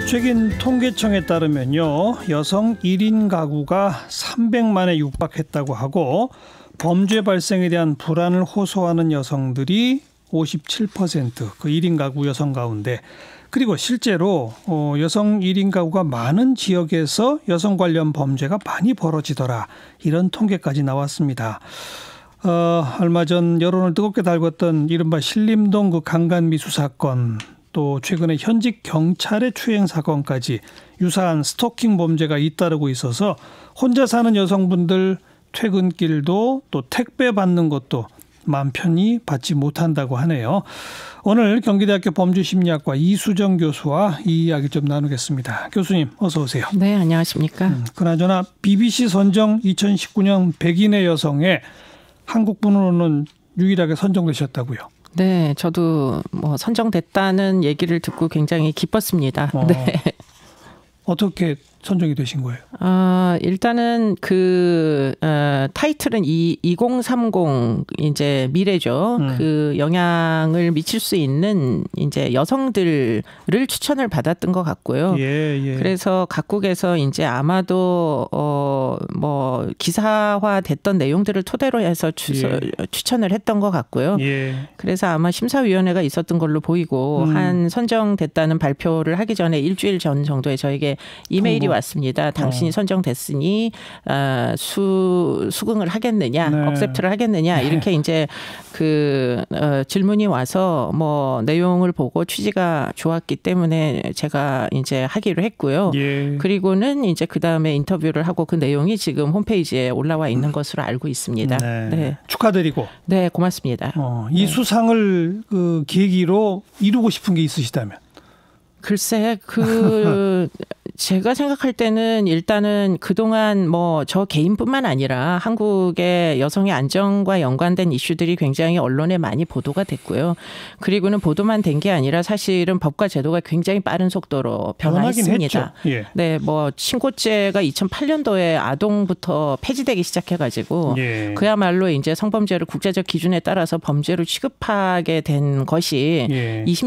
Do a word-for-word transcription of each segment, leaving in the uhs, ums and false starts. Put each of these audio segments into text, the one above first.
최근 통계청에 따르면요, 여성 일 인 가구가 삼백만에 육박했다고 하고 범죄 발생에 대한 불안을 호소하는 여성들이 오십칠 퍼센트, 그 일 인 가구 여성 가운데, 그리고 실제로 어, 여성 일 인 가구가 많은 지역에서 여성 관련 범죄가 많이 벌어지더라, 이런 통계까지 나왔습니다. 어, 얼마 전 여론을 뜨겁게 달궜던 이른바 신림동 그 강간미수 사건, 또 최근에 현직 경찰의 추행 사건까지 유사한 스토킹 범죄가 잇따르고 있어서 혼자 사는 여성분들 퇴근길도 또 택배 받는 것도 마음 편히 받지 못한다고 하네요. 오늘 경기대학교 범죄심리학과 이수정 교수와 이 이야기 좀 나누겠습니다. 교수님 어서 오세요. 네, 안녕하십니까. 음, 그나저나 비비씨 선정 이천십구 년 백인의 여성에 한국분으로는 유일하게 선정되셨다고요. 네, 저도 뭐 선정됐다는 얘기를 듣고 굉장히 기뻤습니다. 어, 네. 어떻게 선정이 되신 거예요? 아, 일단은 그 어, 타이틀은 이 이공삼공 이제 미래죠. 음. 그 영향을 미칠 수 있는 이제 여성들을 추천을 받았던 것 같고요. 예, 예. 그래서 각국에서 이제 아마도 어 뭐 기사화 됐던 내용들을 토대로 해서 주, 예. 추천을 했던 것 같고요. 예. 그래서 아마 심사위원회가 있었던 걸로 보이고 음. 한 선정됐다는 발표를 하기 전에 일주일 전 정도에 저에게 이메일이 통보. 왔습니다. 당신이 어. 선정됐으니 어, 수 수긍을 하겠느냐, 네. 억셉트를 하겠느냐, 이렇게 이제 그 어, 질문이 와서 뭐 내용을 보고 취지가 좋았기 때문에 제가 이제 하기로 했고요. 예. 그리고는 이제 그 다음에 인터뷰를 하고 그 내용이 지금 홈페이지에 올라와 있는 것으로 알고 있습니다. 네. 네, 축하드리고. 네, 고맙습니다. 어, 이 네. 수상을 그 계기로 이루고 싶은 게 있으시다면? 글쎄, 그 제가 생각할 때는 일단은 그동안 뭐 저 개인뿐만 아니라 한국의 여성의 안정과 연관된 이슈들이 굉장히 언론에 많이 보도가 됐고요. 그리고는 보도만 된 게 아니라 사실은 법과 제도가 굉장히 빠른 속도로 변화했습니다. 예. 네, 뭐 신고죄가 이천팔 년도에 아동부터 폐지되기 시작해가지고 예. 그야말로 이제 성범죄를 국제적 기준에 따라서 범죄로 취급하게 된 것이 예. 이십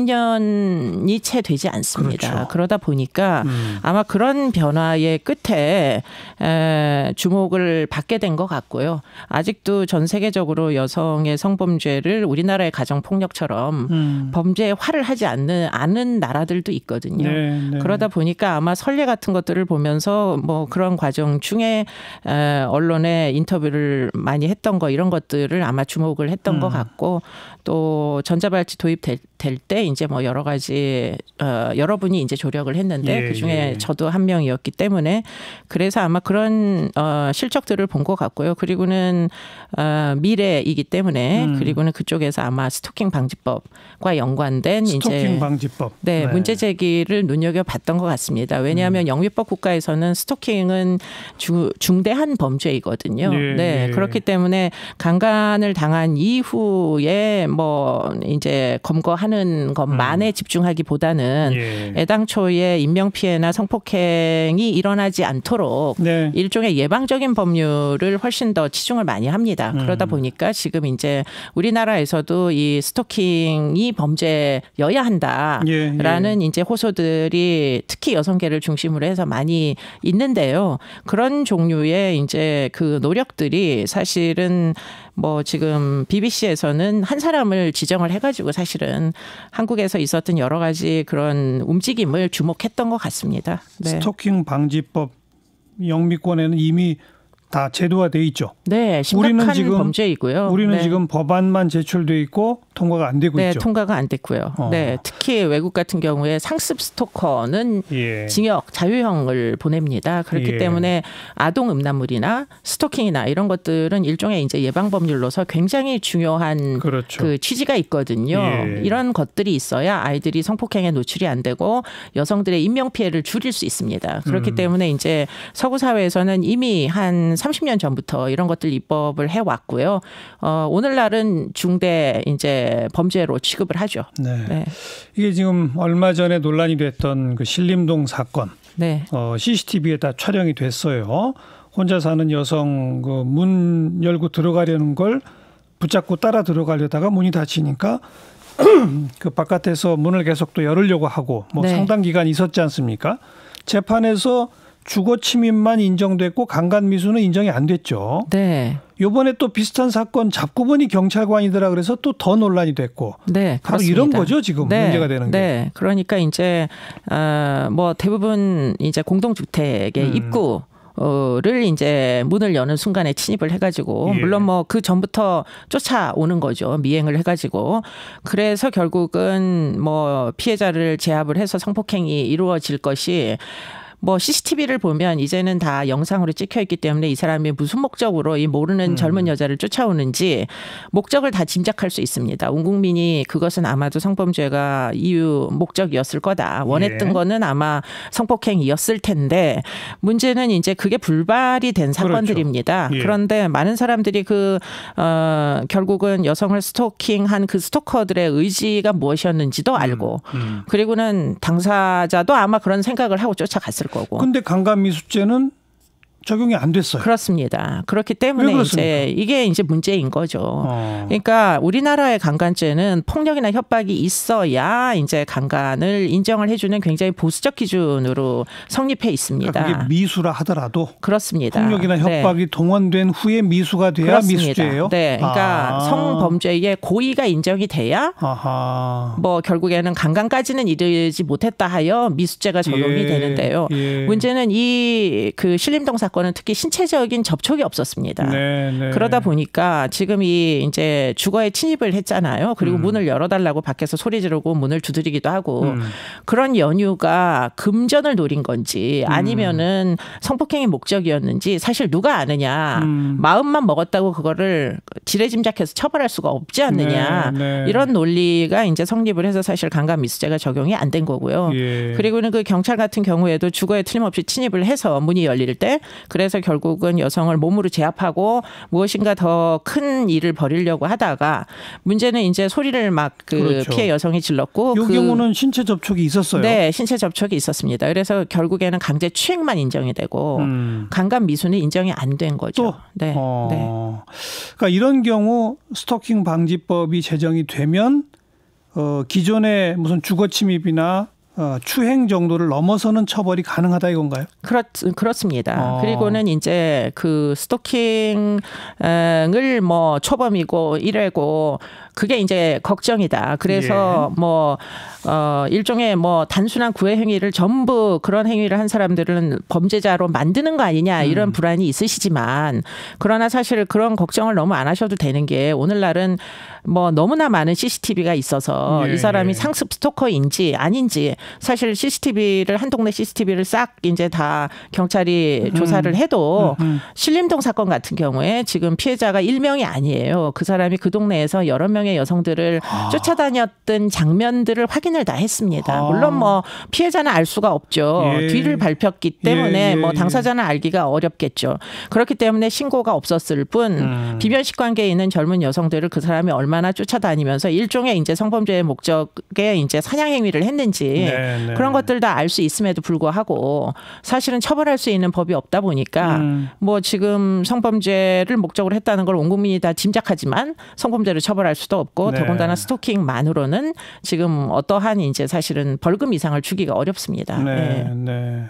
년이 채 되지 않습니다. 그렇죠. 그러다 보니까 음. 아마 그런 변화의 끝에 에, 주목을 받게 된 것 같고요. 아직도 전 세계적으로 여성의 성범죄를 우리나라의 가정폭력처럼 음. 범죄화를 하지 않는 않은 나라들도 있거든요. 네, 네. 그러다 보니까 아마 선례 같은 것들을 보면서 뭐 그런 과정 중에 에, 언론에 인터뷰를 많이 했던 거, 이런 것들을 아마 주목을 했던 음. 것 같고, 또 전자발찌 도입될 때 이제 뭐 여러 가지 어, 여러분이 이제 조력을 했는데 예, 그 중에 예. 저도 한 명이었기 때문에 그래서 아마 그런 어, 실적들을 본 것 같고요. 그리고는 어, 미래이기 때문에 음. 그리고는 그쪽에서 아마 스토킹 방지법과 연관된 스토킹 이제 방지법. 네, 네. 문제 제기를 눈여겨봤던 것 같습니다. 왜냐하면 음. 영미법 국가에서는 스토킹은 주, 중대한 범죄이거든요. 예, 네, 예. 그렇기 때문에 강간을 당한 이후에 뭐 이제 검거하는 것만에 음. 집중하기보다는 예. 애당초에 인명피해나 성폭행이 일어나지 않도록 네. 일종의 예방적인 법률을 훨씬 더 치중을 많이 합니다. 그러다 음. 보니까 지금 이제 우리나라에서도 이 스토킹이 범죄여야 한다라는 예, 예. 이제 호소들이 특히 여성계를 중심으로 해서 많이 있는데요. 그런 종류의 이제 그 노력들이 사실은 뭐 지금 비비씨에서는 한 사람을 지정을 해가지고 사실은 한국에서 있었던 여러 가지 그런 움직임을 주목했던 것 같습니다. 네. 스토킹 방지법 영미권에는 이미 다 제도화돼 있죠. 네, 심각한 우리는 지금, 범죄이고요. 우리는 네. 지금 법안만 제출돼 있고 통과가 안 되고 네, 있죠. 통과가 안 됐고요. 어. 네, 특히 외국 같은 경우에 상습 스토커는 예. 징역, 자유형을 보냅니다. 그렇기 예. 때문에 아동 음란물이나 스토킹이나 이런 것들은 일종의 이제 예방 법률로서 굉장히 중요한 그렇죠. 그 취지가 있거든요. 예. 이런 것들이 있어야 아이들이 성폭행에 노출이 안 되고 여성들의 인명 피해를 줄일 수 있습니다. 그렇기 음. 때문에 이제 서구 사회에서는 이미 한 삼십 년 전부터 이런 것들 입법을 해 왔고요. 어, 오늘날은 중대 이제 범죄로 취급을 하죠. 네. 네. 이게 지금 얼마 전에 논란이 됐던 그 신림동 사건. 네. 어, 씨씨티비에 다 촬영이 됐어요. 혼자 사는 여성 그 문 열고 들어가려는 걸 붙잡고 따라 들어가려다가 문이 닫히니까 그 바깥에서 문을 계속 또 열으려고 하고 뭐 네. 상당 기간 있었지 않습니까? 재판에서 주거 침입만 인정됐고 강간 미수는 인정이 안 됐죠. 네. 이번에 또 비슷한 사건 잡고 보니 경찰관이더라 그래서 또 더 논란이 됐고. 네, 바로 그렇습니다. 이런 거죠 지금 네, 문제가 되는 게. 네, 그러니까 이제 어, 뭐 대부분 이제 공동주택의 음. 입구 를 이제 문을 여는 순간에 침입을 해가지고 예. 물론 뭐 그 전부터 쫓아오는 거죠. 미행을 해가지고 그래서 결국은 뭐 피해자를 제압을 해서 성폭행이 이루어질 것이 뭐 씨씨티비를 보면 이제는 다 영상으로 찍혀 있기 때문에 이 사람이 무슨 목적으로 이 모르는 음. 젊은 여자를 쫓아오는지 목적을 다 짐작할 수 있습니다. 온 국민이 그것은 아마도 성범죄가 이유 목적이었을 거다. 원했던 예. 거는 아마 성폭행이었을 텐데 문제는 이제 그게 불발이 된 사건들입니다. 그렇죠. 예. 그런데 많은 사람들이 그 어, 결국은 여성을 스토킹한 그 스토커들의 의지가 무엇이었는지도 알고 음. 음. 그리고는 당사자도 아마 그런 생각을 하고 쫓아갔을 거고. 근데 강간미수죄는 적용이 안 됐어요. 그렇습니다. 그렇기 왜 때문에 그렇습니까? 이제 이게 이제 문제인 거죠. 어. 그러니까 우리나라의 강간죄는 폭력이나 협박이 있어야 이제 강간을 인정을 해주는 굉장히 보수적 기준으로 성립해 있습니다. 그러니까 그게 미수라 하더라도 그렇습니다. 폭력이나 협박이 네. 동원된 후에 미수가 돼야 그렇습니다. 미수죄예요. 네, 그러니까 아. 성범죄의 고의가 인정이 돼야 아하. 뭐 결국에는 강간까지는 이르지 못했다 하여 미수죄가 적용이 예. 되는데요. 예. 문제는 이 그 신림동 사건은 특히 신체적인 접촉이 없었습니다. 네, 네. 그러다 보니까 지금 이 이제 주거에 침입을 했잖아요. 그리고 음. 문을 열어달라고 밖에서 소리 지르고 문을 두드리기도 하고 음. 그런 연유가 금전을 노린 건지 아니면은 성폭행이 목적이었는지 사실 누가 아느냐. 음. 마음만 먹었다고 그거를 지레짐작해서 처벌할 수가 없지 않느냐. 네, 네. 이런 논리가 이제 성립을 해서 사실 강간미수죄가 적용이 안 된 거고요. 예. 그리고는 그 경찰 같은 경우에도 주거에 틀림없이 침입을 해서 문이 열릴 때 그래서 결국은 여성을 몸으로 제압하고 무엇인가 더 큰 일을 벌이려고 하다가 문제는 이제 소리를 막 그 그렇죠. 피해 여성이 질렀고 이 그 경우는 신체 접촉이 있었어요. 네, 신체 접촉이 있었습니다. 그래서 결국에는 강제 추행만 인정이 되고 음. 강간 미수는 인정이 안 된 거죠. 또? 네, 어. 네. 그러니까 이런 경우 스토킹 방지법이 제정이 되면 어, 기존의 무슨 주거 침입이나 어, 추행 정도를 넘어서는 처벌이 가능하다 이건가요? 그렇, 그렇습니다. 어. 그리고는 이제 그 스토킹을 뭐 초범이고 이래고 그게 이제 걱정이다. 그래서 예. 뭐, 어, 일종의 뭐 단순한 구애 행위를 전부 그런 행위를 한 사람들은 범죄자로 만드는 거 아니냐 이런 음. 불안이 있으시지만 그러나 사실 그런 걱정을 너무 안 하셔도 되는 게 오늘날은 뭐 너무나 많은 씨씨티비가 있어서 예, 이 사람이 예. 상습 스토커인지 아닌지 사실 씨씨티비를 한 동네 씨씨티비를 싹 이제 다 경찰이 음. 조사를 해도 음, 음. 신림동 사건 같은 경우에 지금 피해자가 일명이 아니에요. 그 사람이 그 동네에서 여러 명의 여성들을 아. 쫓아다녔던 장면들을 확인을 다 했습니다. 아. 물론 뭐 피해자는 알 수가 없죠. 예. 뒤를 밟혔기 때문에 예, 예, 뭐 예. 당사자는 알기가 어렵겠죠. 그렇기 때문에 신고가 없었을 뿐 음. 비변식 관계에 있는 젊은 여성들을 그 사람이 얼마나 쫓아다니면서 일종의 이제 성범죄의 목적에 이제 사냥 행위를 했는지 네, 네. 그런 것들 다 알 수 있음에도 불구하고 사실은 처벌할 수 있는 법이 없다 보니까 음. 뭐 지금 성범죄를 목적으로 했다는 걸 온 국민이 다 짐작하지만 성범죄를 처벌할 수도 없고 네. 더군다나 스토킹만으로는 지금 어떠한 이제 사실은 벌금 이상을 주기가 어렵습니다. 네, 예. 네.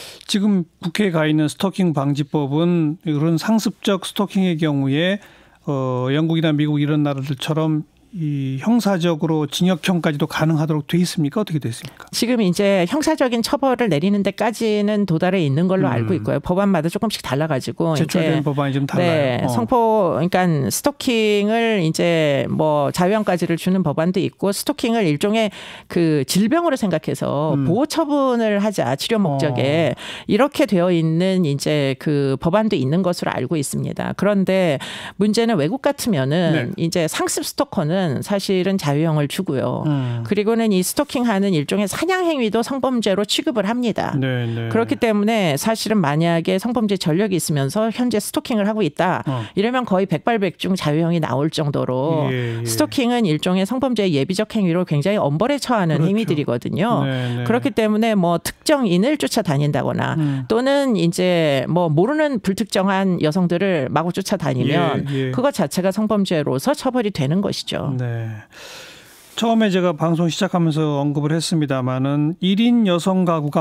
지금 국회에 가 있는 스토킹 방지법은 이런 상습적 스토킹의 경우에 어, 영국이나 미국 이런 나라들처럼 이 형사적으로 징역형까지도 가능하도록 돼 있습니까? 어떻게 돼 있습니까? 지금 이제 형사적인 처벌을 내리는 데까지는 도달해 있는 걸로 음. 알고 있고요. 법안마다 조금씩 달라가지고 제출된 이제 법안이 좀 달라요. 네, 어. 성폭 그러니까 스토킹을 이제 뭐 자유형까지를 주는 법안도 있고 스토킹을 일종의 그 질병으로 생각해서 음. 보호 처분을 하자 치료 목적에 어. 이렇게 되어 있는 이제 그 법안도 있는 것으로 알고 있습니다. 그런데 문제는 외국 같으면은 네. 이제 상습 스토커는 사실은 자유형을 주고요. 음. 그리고는 이 스토킹하는 일종의 사냥 행위도 성범죄로 취급을 합니다. 네, 네. 그렇기 때문에 사실은 만약에 성범죄 전력이 있으면서 현재 스토킹을 하고 있다. 어. 이러면 거의 백발백중 자유형이 나올 정도로 예, 예. 스토킹은 일종의 성범죄의 예비적 행위로 굉장히 엄벌에 처하는 그렇죠. 행위들이거든요. 네, 네. 그렇기 때문에 뭐 특정인을 쫓아다닌다거나 음. 또는 이제 뭐 모르는 불특정한 여성들을 마구 쫓아다니면 예, 예. 그것 자체가 성범죄로서 처벌이 되는 것이죠. 네. 처음에 제가 방송 시작하면서 언급을 했습니다마는 일 인 여성 가구가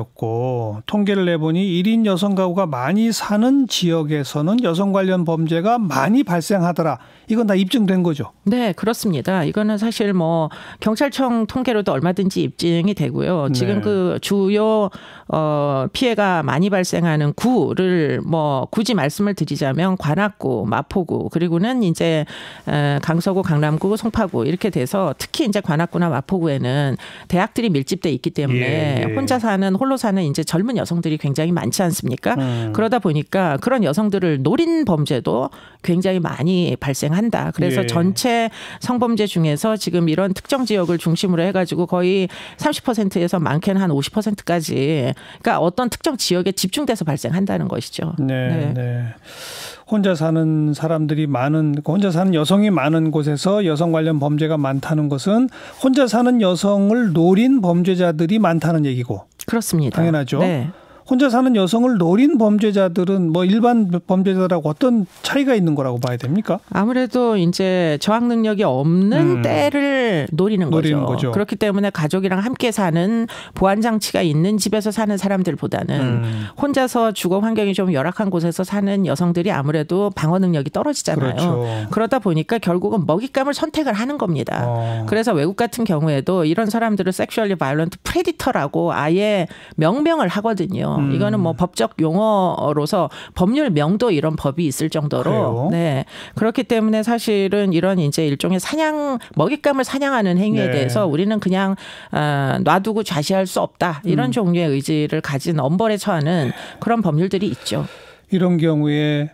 많아졌고 통계를 내보니 일 인 여성 가구가 많이 사는 지역에서는 여성 관련 범죄가 많이 발생하더라. 이건 다 입증된 거죠? 네, 그렇습니다. 이거는 사실 뭐 경찰청 통계로도 얼마든지 입증이 되고요. 지금 네. 그 주요 어, 피해가 많이 발생하는 구를 뭐 굳이 말씀을 드리자면 관악구, 마포구, 그리고는 이제 강서구, 강남구, 송파구 이렇게 돼서 특히 이제 관악구나 마포구에는 대학들이 밀집돼 있기 때문에 예, 예. 혼자 사는 홀로 사는 이제 젊은 여성들이 굉장히 많지 않습니까? 음. 그러다 보니까 그런 여성들을 노린 범죄도 굉장히 많이 발생한다. 그래서 예. 전체 성범죄 중에서 지금 이런 특정 지역을 중심으로 해가지고 거의 삼십 퍼센트에서 많게는 한 오십 퍼센트까지 그러니까 어떤 특정 지역에 집중돼서 발생한다는 것이죠. 네, 네. 네. 혼자 사는 사람들이 많은, 혼자 사는 여성이 많은 곳에서 여성 관련 범죄가 많다는 것은 혼자 사는 여성을 노린 범죄자들이 많다는 얘기고. 그렇습니다. 당연하죠. 네. 혼자 사는 여성을 노린 범죄자들은 뭐 일반 범죄자들하고 어떤 차이가 있는 거라고 봐야 됩니까? 아무래도 이제 저항 능력이 없는 음. 때를 노리는, 노리는 거죠. 거죠. 그렇기 때문에 가족이랑 함께 사는 보안 장치가 있는 집에서 사는 사람들보다는 음. 혼자서 주거 환경이 좀 열악한 곳에서 사는 여성들이 아무래도 방어 능력이 떨어지잖아요. 그렇죠. 그러다 보니까 결국은 먹잇감을 선택을 하는 겁니다. 어. 그래서 외국 같은 경우에도 이런 사람들을 섹슈얼리 바이올런트 프레디터라고 아예 명명을 하거든요. 음. 이거는 뭐 법적 용어로서 법률명도 이런 법이 있을 정도로 그래요? 네. 그렇기 때문에 사실은 이런 이제 일종의 사냥 먹잇감을 사냥하는 행위에 네. 대해서 우리는 그냥 어, 놔두고 좌시할 수 없다. 이런 음. 종류의 의지를 가진 엄벌에 처하는 그런 법률들이 있죠. 이런 경우에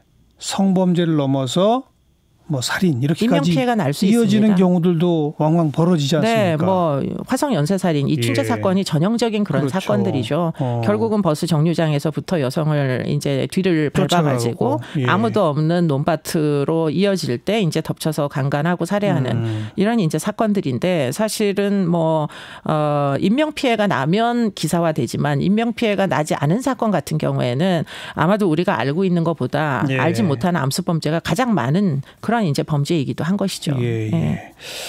성범죄를 넘어서 뭐 살인 이렇게까지 인명피해가 날 수 이어지는 있습니다. 경우들도 왕왕 벌어지지 않습니까? 네, 뭐 화성 연쇄살인, 이춘재 예. 사건이 전형적인 그런 그렇죠. 사건들이죠. 어. 결국은 버스 정류장에서부터 여성을 이제 뒤를 밟아가지고 예. 아무도 없는 논밭으로 이어질 때 이제 덮쳐서 강간하고 살해하는 음. 이런 이제 사건들인데 사실은 뭐 어, 인명 피해가 나면 기사화되지만 인명 피해가 나지 않은 사건 같은 경우에는 아마도 우리가 알고 있는 것보다 예. 알지 못하는 암습범죄가 가장 많은 그런 이제 범죄이기도 한 것이죠. 예, 예. 예.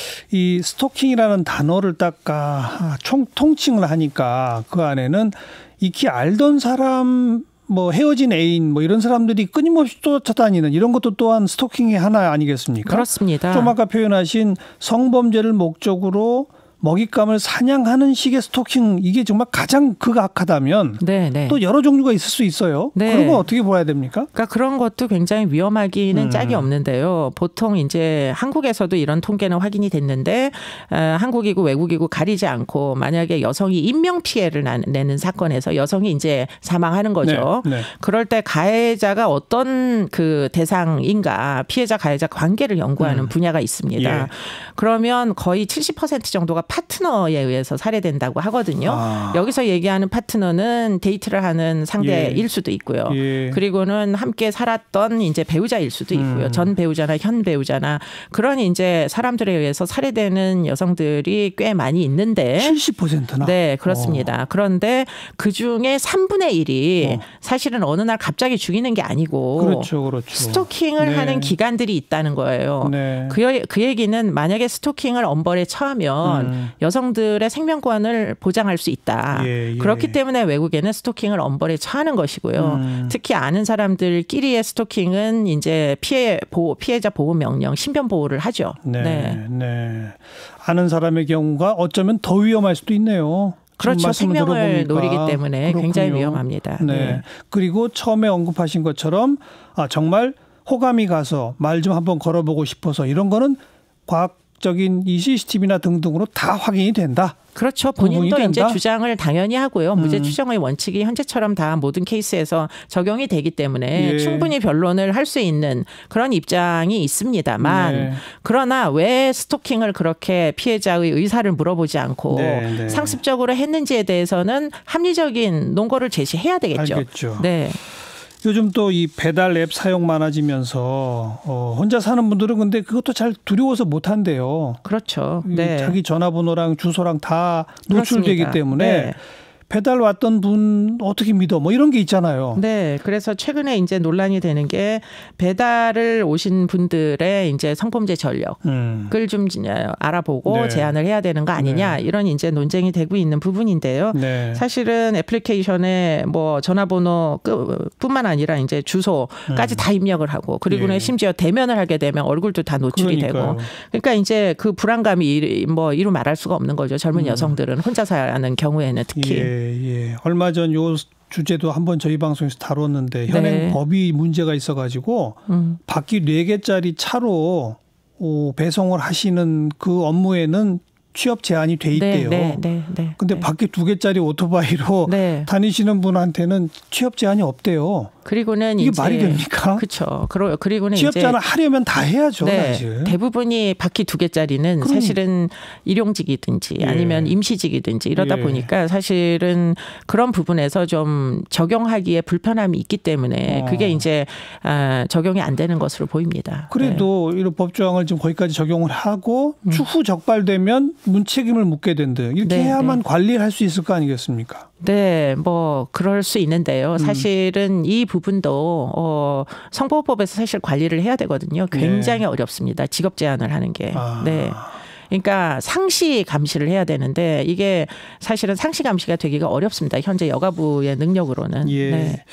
이 스토킹이라는 단어를 딱 아, 총 통칭을 하니까 그 안에는 익히 알던 사람 뭐 헤어진 애인 뭐 이런 사람들이 끊임없이 쫓아다니는 이런 것도 또한 스토킹의 하나 아니겠습니까? 그렇습니다. 좀 아까 표현하신 성범죄를 목적으로 먹잇감을 사냥하는 식의 스토킹 이게 정말 가장 극악하다면 네, 네. 또 여러 종류가 있을 수 있어요. 네. 그런 건 어떻게 봐야 됩니까? 그러니까 그런 것도 굉장히 위험하기는 음. 짝이 없는데요. 보통 이제 한국에서도 이런 통계는 확인이 됐는데 어, 한국이고 외국이고 가리지 않고 만약에 여성이 인명 피해를 나, 내는 사건에서 여성이 이제 사망하는 거죠. 네, 네. 그럴 때 가해자가 어떤 그 대상인가 피해자 가해자 관계를 연구하는 음. 분야가 있습니다. 예. 그러면 거의 칠십 퍼센트 정도가 파트너에 의해서 살해된다고 하거든요. 아. 여기서 얘기하는 파트너는 데이트를 하는 상대일 예. 수도 있고요. 예. 그리고는 함께 살았던 이제 배우자일 수도 있고요. 음. 전 배우자나 현 배우자나 그런 이제 사람들에 의해서 살해되는 여성들이 꽤 많이 있는데 칠십 퍼센트나? 네, 그렇습니다. 어. 그런데 그 중에 삼분의 일이 어. 사실은 어느 날 갑자기 죽이는 게 아니고 그렇죠, 그렇죠. 스토킹을 네. 하는 기간들이 있다는 거예요. 네. 그, 그 얘기는 만약에 스토킹을 엄벌에 처하면 음. 여성들의 생명권을 보장할 수 있다. 예, 예. 그렇기 때문에 외국에는 스토킹을 엄벌에 처하는 것이고요. 음. 특히 아는 사람들끼리의 스토킹은 이제 피해 보호, 피해자 보호 명령, 신변 보호를 하죠. 네, 네. 네. 아는 사람의 경우가 어쩌면 더 위험할 수도 있네요. 그렇죠. 말씀을 생명을 들어보니까. 노리기 때문에 그렇군요. 굉장히 위험합니다. 네. 네. 그리고 처음에 언급하신 것처럼 아, 정말 호감이 가서 말 좀 한번 걸어보고 싶어서 이런 거는 과학적인 이 씨씨티비나 등등으로 다 확인이 된다. 그렇죠. 구분이 본인도 이제 된다? 주장을 당연히 하고요. 무죄 음. 추정의 원칙이 현재처럼 다 모든 케이스에서 적용이 되기 때문에 예. 충분히 변론을 할 수 있는 그런 입장이 있습니다만 네. 그러나 왜 스토킹을 그렇게 피해자의 의사를 물어보지 않고 네, 네. 상습적으로 했는지에 대해서는 합리적인 논거를 제시해야 되겠죠. 알겠죠. 네. 요즘 또 이 배달 앱 사용 많아지면서 어, 혼자 사는 분들은 근데 그것도 잘 두려워서 못 한대요. 그렇죠. 이 네. 자기 전화번호랑 주소랑 다 노출되기 그렇습니다. 때문에 네. 배달 왔던 분 어떻게 믿어? 뭐 이런 게 있잖아요. 네. 그래서 최근에 이제 논란이 되는 게 배달을 오신 분들의 이제 성범죄 전력을 음. 좀 알아보고 네. 제한을 해야 되는 거 아니냐, 네. 이런 이제 논쟁이 되고 있는 부분인데요. 네. 사실은 애플리케이션에 뭐 전화번호 뿐만 아니라 이제 주소까지 음. 다 입력을 하고, 그리고는 예. 심지어 대면을 하게 되면 얼굴도 다 노출이 그러니까요. 되고, 그러니까 이제 그 불안감이 뭐 이루 말할 수가 없는 거죠. 젊은 음. 여성들은 혼자 사는 경우에는 특히. 예, 예. 얼마 전 요 주제도 한번 저희 방송에서 다뤘는데 현행 네. 법이 문제가 있어가지고 음. 바퀴 네 개짜리 차로 어, 배송을 하시는 그 업무에는 취업 제한이 돼 있대요. 네, 네, 네, 네, 근데 네. 바퀴 두 개짜리 오토바이로 네. 다니시는 분한테는 취업 제한이 없대요. 그리고는 이게 이제 말이 됩니까? 그렇죠. 그러 그리고는 취업 이제 제한을 하려면 다 해야죠. 네, 사실. 대부분이 바퀴 두 개짜리는 그럼. 사실은 일용직이든지 예. 아니면 임시직이든지 이러다 예. 보니까 사실은 그런 부분에서 좀 적용하기에 불편함이 있기 때문에 어. 그게 이제 아, 적용이 안 되는 것으로 보입니다. 그래도 이런 법조항을 지금 거기까지 적용을 하고 음. 추후 적발되면 문책임을 묻게 된다. 이렇게 네, 해야만 네. 관리를 할 수 있을 거 아니겠습니까? 네, 뭐 그럴 수 있는데요. 사실은 이 부분도 어, 성보호법에서 사실 관리를 해야 되거든요. 굉장히 네. 어렵습니다. 직업 제한을 하는 게. 아. 네. 그러니까 상시 감시를 해야 되는데 이게 사실은 상시 감시가 되기가 어렵습니다. 현재 여가부의 능력으로는. 예. 네.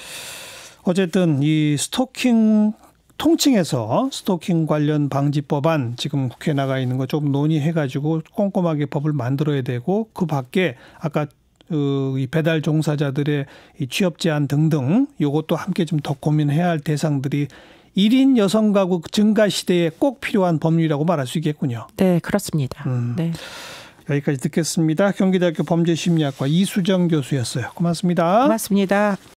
어쨌든 이 스토킹 통칭해서 스토킹 관련 방지법안 지금 국회에 나가 있는 거 조금 논의해가지고 꼼꼼하게 법을 만들어야 되고, 그 밖에 아까 그 이 배달 종사자들의 이 취업 제한 등등 요것도 함께 좀 더 고민해야 할 대상들이 일 인 여성 가구 증가 시대에 꼭 필요한 법률이라고 말할 수 있겠군요. 네, 그렇습니다. 음. 네. 여기까지 듣겠습니다. 경기대학교 범죄심리학과 이수정 교수였어요. 고맙습니다. 고맙습니다.